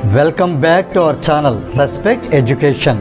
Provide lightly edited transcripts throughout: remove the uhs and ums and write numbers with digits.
Welcome back to our channel Respect Education.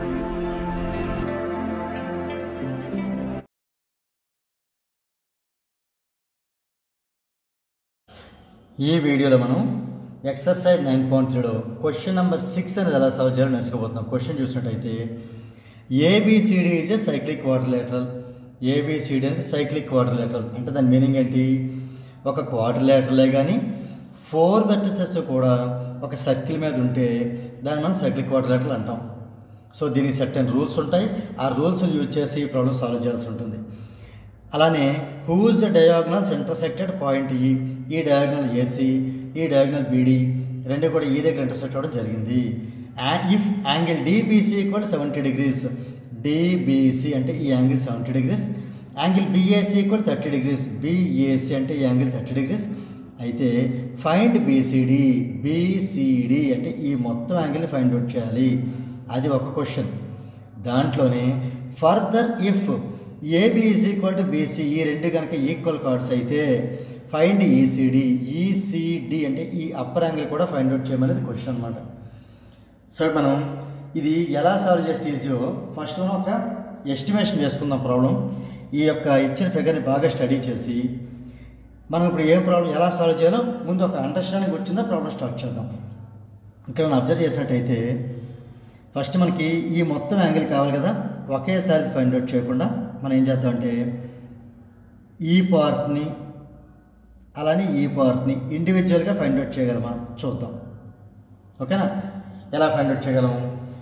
ఈ వీడియోలో మనం ఎక్సర్సైజ్ 9.3లో క్వశ్చన్ నెంబర్ 6 అనేది ఎలా సాల్వ్ చేయాలో నేర్చుకోబోతున్నాం. క్వశ్చన్ చూసినట్టయితే ABCD is a cyclic quadrilateral. ABCD అనేది సైక్లిక్ క్వాడ్రిలేటరల్ అంటే దాని మీనింగ్ ఏంటి? ఒక క్వాడ్రిలేటరలే కానీ 4 వెర్టిసెస్ కూడా ఒక సర్కిల్ మీద ఉంటే దాన్ని మనం సైక్లిక్ క్వాడ్రిలేటరల్ అంటాం. సో దీనికి సర్టెన్ రూల్స్ ఉంటాయి. ఆ రూల్స్ యూజ్ చేసి ఈ ప్రాబ్లం సాల్వ్ చేయాల్సి ఉంటుంది. అలానే whose the diagonals intersected point E. ఈ డయాగ్నల్ ఏసీ, ఈ డయాగ్నల్ బీడీ రెండు కూడా ఈ దగ్గర ఇంటర్సెక్ట్ అవ్వడం జరిగింది. If angle DBC equal 70 degrees, DBC అంటే ఈ angle 70 degrees, angle BAC equal 30 degrees, BAC అంటే ఈ యాంగిల్ 30 degrees అయితే ఫైండ్ బీసీడి. బీసీడి అంటే ఈ మొత్తం యాంగిల్ని ఫైండ్ అవుట్ చేయాలి. అది ఒక క్వశ్చన్. దాంట్లోనే further if AB is equal to BC, ఈ రెండు కనుక ఈక్వల్ కార్డ్స్ అయితే ఫైండ్ ఈసీడి. ఈసీడి అంటే ఈ అప్పర్ యాంగిల్ కూడా ఫైండ్ అవుట్ చేయమనేది క్వశ్చన్ అనమాట. సో మనం ఇది ఎలా సాల్వ్ చేస్తే ఈజీయో ఫస్ట్ మనం ఒక ఎస్టిమేషన్ చేసుకుందాం ప్రాబ్లం. ఈ యొక్క ఇచ్చిన ఫిగర్ని బాగా స్టడీ చేసి మనం ఇప్పుడు ఏ ప్రాబ్లం ఎలా సాల్వ్ చేయాలో ముందు ఒక అండర్స్టాండింగ్ వచ్చిందో ప్రాబ్లం స్టార్ట్ చేద్దాం. ఇక్కడ మనం అబ్జర్వ్ చేసినట్టయితే ఫస్ట్ మనకి ఈ మొత్తం యాంగిల్ కావాలి కదా, ఒకేసారి ఫైండ్ అవుట్ చేయకుండా మనం ఏం చేద్దామంటే ఈ పార్ట్ని అలానే ఈ పార్ట్ని ఇండివిజువల్గా ఫైండ్ అవుట్ చేయగలమా చూద్దాం. ఓకేనా? ఎలా ఫైండ్ అవుట్ చేయగలం?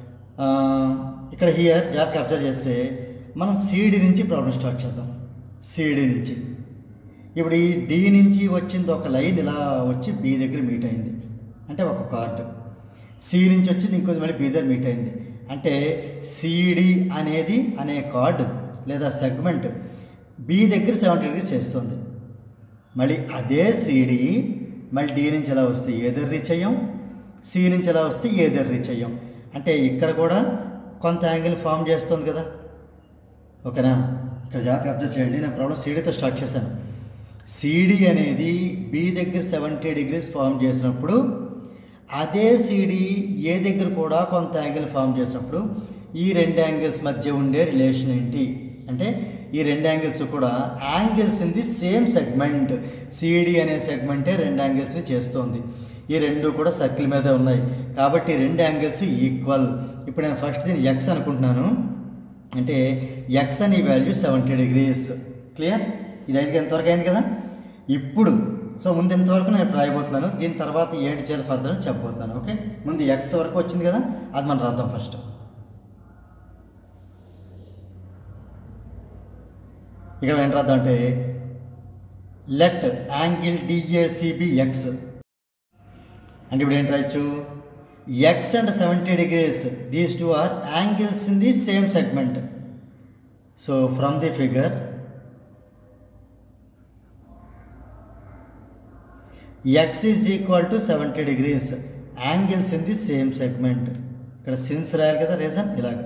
ఇక్కడ హియర్ జాగ్రత్తగా అబ్జర్వ్ చేస్తే మనం సిడి నుంచి ప్రాబ్లం స్టార్ట్ చేద్దాం. సిడి నుంచి ఇప్పుడు ఈ డి నుంచి వచ్చింది ఒక లైన్ ఇలా వచ్చి బి దగ్గర మీట్ అయింది అంటే ఒక కార్డు. సి నుంచి వచ్చింది ఇంకొంది మళ్ళీ బి దగ్గర మీట్ అయింది అంటే సిడి అనేది అనే కార్డు లేదా సెగ్మెంట్ బి దగ్గర 70 degrees చేస్తుంది. మళ్ళీ అదే సిడి మళ్ళీ డి నుంచి ఎలా వస్తే ఏ దగ్గర రీచ్ అయ్యాం, సి నుంచి ఎలా వస్తే ఏ దగ్గర రీచ్ అయ్యాం అంటే ఇక్కడ కూడా కొంత యాంగిల్ ఫామ్ చేస్తుంది కదా. ఓకేనా? ఇక్కడ జాగ్రత్తగా అబ్జర్వ్ చేయండి. నేను ప్రాబ్లం సిడితో స్టార్ట్ చేశాను. సిడి అనేది బి దగ్గర 70 degrees ఫామ్ చేసినప్పుడు అదే సిడి ఏ దగ్గర కూడా కొంత యాంగిల్ ఫామ్ చేసినప్పుడు ఈ రెండు యాంగిల్స్ మధ్య ఉండే రిలేషన్ ఏంటి అంటే ఈ రెండు యాంగిల్స్ కూడా angles in the same segment. CD అనే సెగ్మెంటే రెండు యాంగిల్స్ని చేస్తుంది. ఈ రెండు కూడా సర్కిల్ మీద ఉన్నాయి కాబట్టి రెండు యాంగిల్స్ ఈక్వల్. ఇప్పుడు నేను ఫస్ట్ దీన్ని ఎక్స్ అనుకుంటున్నాను అంటే ఎక్స్ అనే వాల్యూ 70 degrees. క్లియర్? ఇది అయితే ఎంతవరకు అయింది కదా. ఇప్పుడు సో ముందు ఎంతవరకు నేను రాయబోతున్నాను, దీని తర్వాత ఏంటి చేయాలి ఫర్దర్ అని చెప్పబోతున్నాను. ఓకే, ముందు ఎక్స్ వరకు వచ్చింది కదా, అది మనం రాద్దాం ఫస్ట్. ఇక్కడ ఏం రాద్దాం అంటే లెట్ యాంగిల్ డిఏసిబి ఎక్స్ అంటే ఇప్పుడు ఏంటి రాయొచ్చు? X and 70 degrees, these two are angles in the same segment. So from the figure x is equal to 70 degrees, angles in the same segment. ఇక్కడ సిన్స్ రాయాలి కదా, రీజన్ ఇలాగ.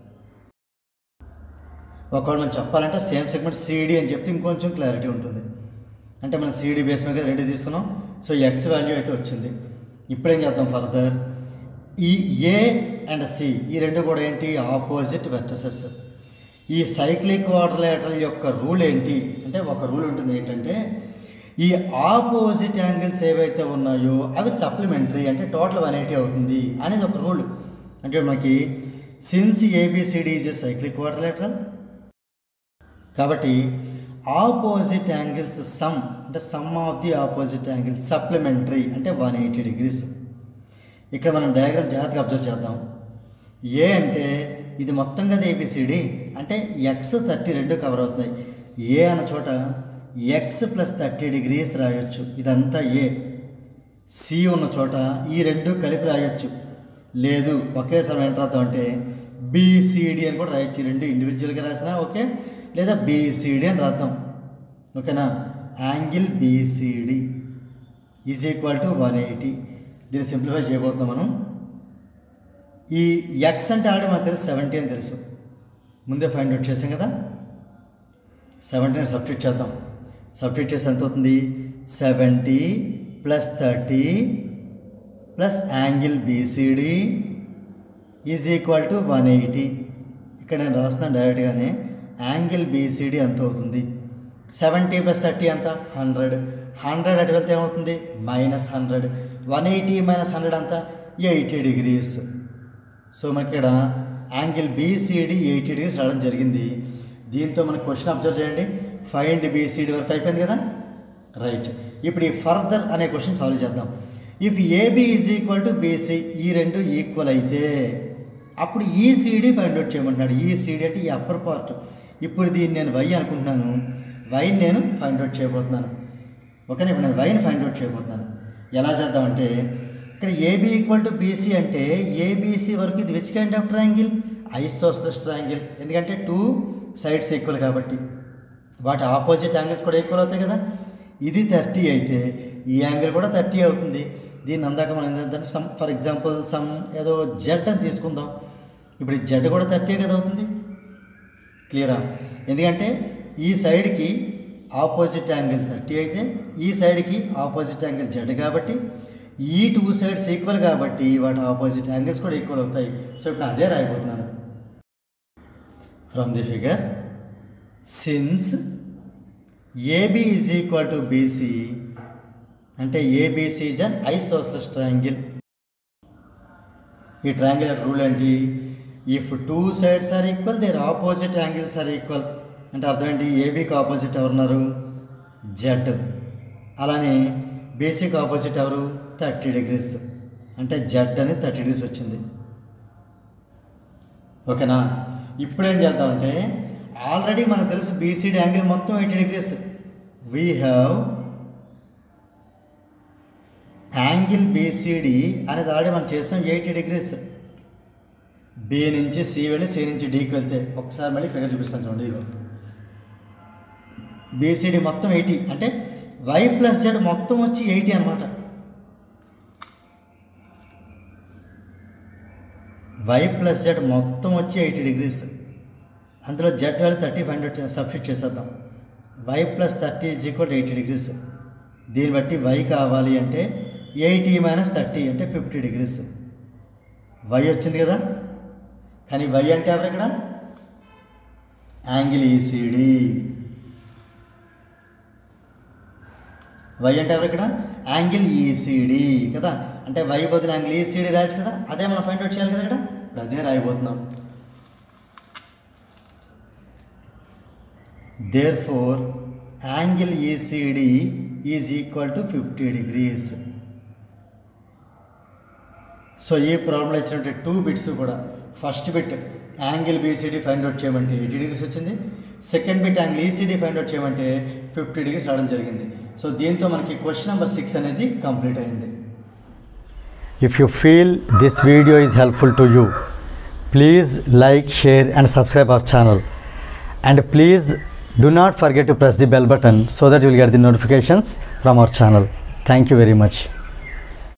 ఒకవేళ మనం చెప్పాలంటే సేమ్ సెగ్మెంట్ సిడి అని చెప్తే ఇంకొంచెం క్లారిటీ ఉంటుంది. అంటే మనం సిడి బేస్ మీద రెండు తీసుకున్నాం. సో ఎక్స్ వాల్యూ అయితే వచ్చింది. ఇప్పుడు ఏం చేద్దాం ఫర్దర్? ఈ ఏ అండ్ సి ఈ రెండు కూడా ఏంటి? Opposite vertices. ఈ సైక్లిక్ క్వాడ్రిలేటరల్ యొక్క రూల్ ఏంటి అంటే ఒక రూల్ ఉంటుంది ఏంటంటే ఈ ఆపోజిట్ యాంగిల్స్ ఏవైతే ఉన్నాయో అవి సప్లిమెంటరీ అంటే టోటల్ 180 అవుతుంది అనేది ఒక రూల్. అంటే మనకి since ABCD is a cyclic quadrilateral కాబట్టి ఆపోజిట్ యాంగిల్స్ సమ్ అంటే sum of the opposite angles supplementary అంటే 180 degrees. ఇక్కడ మనం డయాగ్రామ్ జాగ్రత్తగా అబ్జర్వ్ చేద్దాం. ఏ అంటే ఇది మొత్తం కదా ఏబిసిడి అంటే ఎక్స్ 30 రెండు కవర్ అవుతున్నాయి. ఏ అన్న చోట ఎక్స్ ప్లస్ 30 degrees రాయొచ్చు, ఇదంతా ఏ. సి ఉన్న చోట ఈ రెండు కలిపి రాయొచ్చు, లేదు ఒకేసారి ఏంటి రాద్దాం అంటే బీసీడి అని కూడా రాయొచ్చు. ఈ రెండు ఇండివిజువల్గా రాసినా ఓకే, లేదా బీసీడి అని రాద్దాం. ఓకేనా? Angle BCD is equal to 180. దీన్ని సింప్లిఫై చేయబోతున్నాం మనం. ఈ ఎక్స్ అంటే ఆల్రెడీ మనకు తెలుసు 70 అని తెలుసు, ముందే ఫైండ్ అవుట్ చేసాం కదా. 70 సబ్స్టిట్యూట్ చేద్దాం. సబ్స్టిట్యూట్ చేస్తే ఎంత అవుతుంది? 70 + 30 plus angle BCD is equal to 180. ఇక్కడ నేను రాస్తున్నాను డైరెక్ట్గానే. యాంగిల్ బీసీడీ ఎంత అవుతుంది? 70 + 30 ఎంత? 100. 100 అటు వెళ్తే ఏమవుతుంది? -100. 180 - 100 అంత? 80 degrees. సో మనకి ఇక్కడ యాంగిల్ బీసీడీ 80 degrees రావడం జరిగింది. దీంతో మనకు క్వశ్చన్ అబ్జర్వ్ చేయండి. ఫైండ్ బీసీడీ వరకు అయిపోయింది కదా, రైట్. ఇప్పుడు ఈ ఫర్దర్ అనే క్వశ్చన్ సాల్వ్ చేద్దాం. If AB is equal to BC, ఈ రెండు ఈక్వల్ అయితే అప్పుడు ఈసీడీ ఫైండ్ అవుట్ చేయమంటున్నాడు. ఈసీడీ అంటే ఈ అప్పర్ పార్ట్. ఇప్పుడు దీన్ని నేను వై అనుకుంటున్నాను, వైని నేను ఫైండ్ అవుట్ చేయబోతున్నాను. ఓకేనా, ఇప్పుడు నేను వైని ఫైండ్ అవుట్ చేయబోతున్నాను. ఎలా చేద్దామంటే ఇక్కడ ఏబీ ఈక్వల్ టు బీసీ అంటే ఏబీసీ వరకు ఇది which kind of triangle? Isosceles triangle. ఎందుకంటే 2 sides ఈక్వల్ కాబట్టి వాటి ఆపోజిట్ యాంగిల్స్ కూడా ఈక్వల్ అవుతాయి కదా. ఇది 30 అయితే ఈ యాంగిల్ కూడా 30 అవుతుంది. దీన్ని అందాక మనం ఏంటంటే ఫర్ ఎగ్జాంపుల్ ఏదో జెడ్ అని తీసుకుందాం. ఇప్పుడు ఈ జెడ్ కూడా 30 కదా అవుతుంది. క్లియరా? ఎందుకంటే ఈ సైడ్కి ఆపోజిట్ యాంగిల్ 30 అయితే ఈ సైడ్కి ఆపోజిట్ యాంగిల్ జెడ్ కాబట్టి ఈ 2 sides ఈక్వల్ కాబట్టి వాటి ఆపోజిట్ యాంగిల్స్ కూడా ఈక్వల్ అవుతాయి. సో ఇప్పుడు అదే రాయబోతున్నాను. From the figure, since AB is equal to BC అంటే ABC is an isosceles triangle. ఈ ట్రయాంగిల్ యొక్క రూల్ ఏంటి? If 2 sides are equal their opposite angles are equal. అంటే అర్థం ఏంటి? ఏబీకి ఆపోజిట్ ఎవరున్నారు? జెడ్. అలానే బీసీకి ఆపోజిట్ ఎవరు? 30 degrees. అంటే జెడ్ అని 30 degrees వచ్చింది. ఓకేనా? ఇప్పుడు ఏం చేద్దామంటే ఆల్రెడీ మనకు తెలుసు బీసీడీ యాంగిల్ మొత్తం 80 degrees. We have angle BCD అనేది ఆల్రెడీ మనం చేసాం 80 degrees. బి నుంచి సి వెళ్ళి సి నుంచి డీకి వెళ్తే ఒకసారి మళ్ళీ ఫిగర్ చూపిస్తాను చూడండి. బీసీడీ మొత్తం 80 అంటే వై ప్లస్ జెడ్ మొత్తం వచ్చి 80 అనమాట. వై ప్లస్ జెడ్ మొత్తం వచ్చి 80 degrees. అందులో Z value 30 find out substitute చేసేద్దాం. Y plus 30 is equal to 80 degrees. దీన్ని బట్టి వై కావాలి అంటే 80 - 30 అంటే 50 degrees. వై వచ్చింది కదా, కానీ వై అంటే ఎవరు ఇక్కడ? Angle ECD. వై అంటే ఎవరు ఇక్కడ? యాంగిల్ ఈసీడీ కదా. అంటే వై బదులు యాంగిల్ ఈసీడీ రాయచ్చు కదా, అదే మనం ఫైండ్ అవుట్ చేయాలి కదా ఇక్కడ. ఇప్పుడు అదే రాయబోతున్నాం. Therefore angle ECD is equal to 50 degrees. So ఈ ప్రాబ్లంలో ఇచ్చినట్టు 2 bits కూడా, first bit angle BCD find out చేయమంటే 80 degrees వచ్చింది. Second bit angle ECD find out చేయమంటే 50 degrees రావడం జరిగింది. సో దీంతో మనకి క్వశ్చన్ నెంబర్ 6 అనేది కంప్లీట్ అయింది. If you feel this video is helpful to you, please like, share and subscribe our channel. And please do not forget to press the bell button so that you will get the notifications from our channel. Thank you very much.